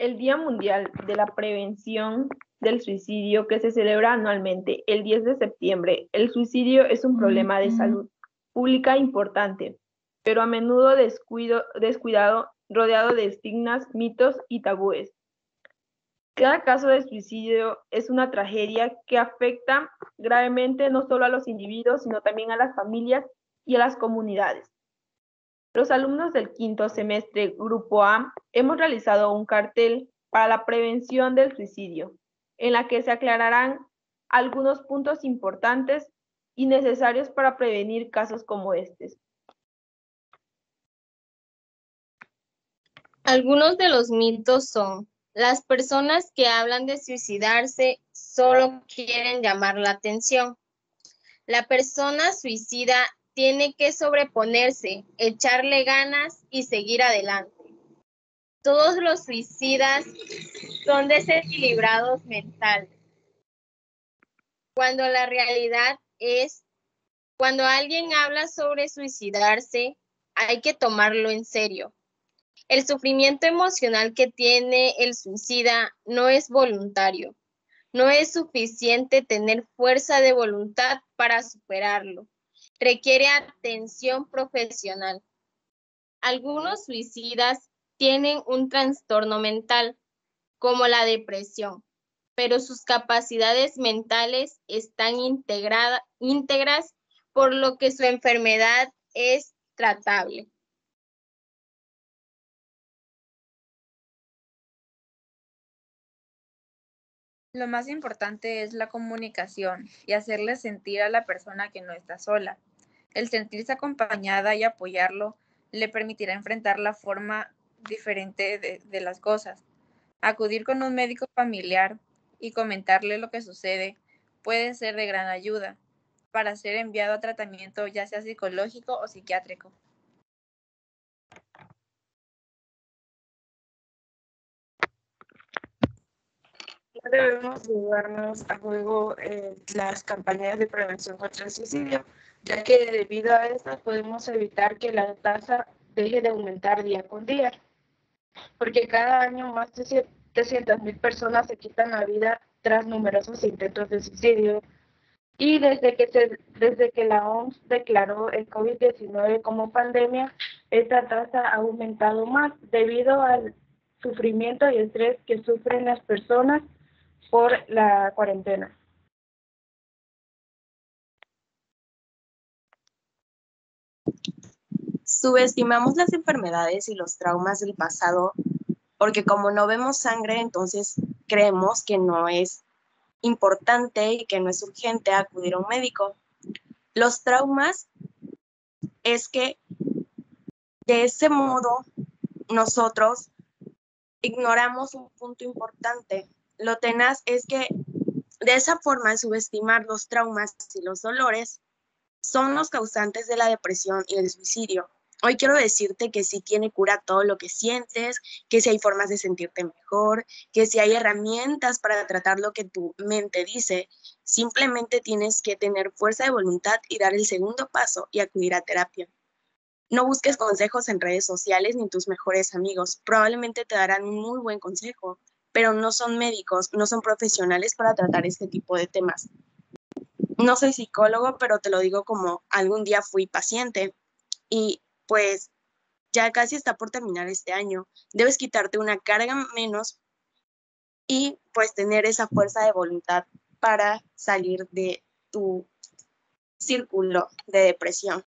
El Día Mundial de la Prevención del Suicidio, que se celebra anualmente el 10 de septiembre, el suicidio es un problema de salud pública importante, pero a menudo descuidado, rodeado de estigmas, mitos y tabúes. Cada caso de suicidio es una tragedia que afecta gravemente no solo a los individuos, sino también a las familias y a las comunidades. Los alumnos del quinto semestre Grupo A hemos realizado un cartel para la prevención del suicidio, en la que se aclararán algunos puntos importantes y necesarios para prevenir casos como estos. Algunos de los mitos son: las personas que hablan de suicidarse solo quieren llamar la atención. La persona suicida tiene que sobreponerse, echarle ganas y seguir adelante. Todos los suicidas son desequilibrados mentales. Cuando la realidad es, cuando alguien habla sobre suicidarse, hay que tomarlo en serio. El sufrimiento emocional que tiene el suicida no es voluntario. No es suficiente tener fuerza de voluntad para superarlo. Requiere atención profesional. Algunos suicidas tienen un trastorno mental, como la depresión, pero sus capacidades mentales están íntegras, por lo que su enfermedad es tratable. Lo más importante es la comunicación y hacerle sentir a la persona que no está sola. El sentirse acompañada y apoyarlo le permitirá enfrentar la forma diferente de las cosas. Acudir con un médico familiar y comentarle lo que sucede puede ser de gran ayuda para ser enviado a tratamiento ya sea psicológico o psiquiátrico. No debemos llevarnos a juego las campañas de prevención contra el suicidio, ya que debido a esto podemos evitar que la tasa deje de aumentar día con día, porque cada año más de 700,000 personas se quitan la vida tras numerosos intentos de suicidio. Y desde que la OMS declaró el COVID-19 como pandemia, esta tasa ha aumentado más debido al sufrimiento y estrés que sufren las personas por la cuarentena. Subestimamos las enfermedades y los traumas del pasado porque como no vemos sangre, entonces creemos que no es importante y que no es urgente acudir a un médico. Los traumas es que de ese modo nosotros ignoramos un punto importante. Lo tenaz es que de esa forma, subestimar los traumas y los dolores son los causantes de la depresión y el suicidio. Hoy quiero decirte que sí tiene cura todo lo que sientes, que sí hay formas de sentirte mejor, que sí hay herramientas para tratar lo que tu mente dice. Simplemente tienes que tener fuerza de voluntad y dar el segundo paso y acudir a terapia. No busques consejos en redes sociales ni tus mejores amigos. Probablemente te darán un muy buen consejo, pero no son médicos, no son profesionales para tratar este tipo de temas. No soy psicólogo, pero te lo digo como algún día fui paciente y pues ya casi está por terminar este año. Debes quitarte una carga menos y pues tener esa fuerza de voluntad para salir de tu círculo de depresión.